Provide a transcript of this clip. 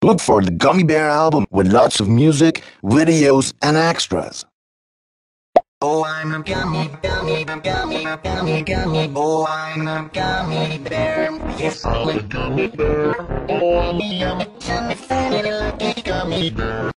Look for the Gummy Bear album with lots of music, videos, and extras. Oh, I'm a gummy, gummy, gummy, gummy, gummy. Oh, I'm a gummy bear. Yes, I'm a gummy bear. Oh, I'm a yummy, yummy, funny, lucky gummy bear.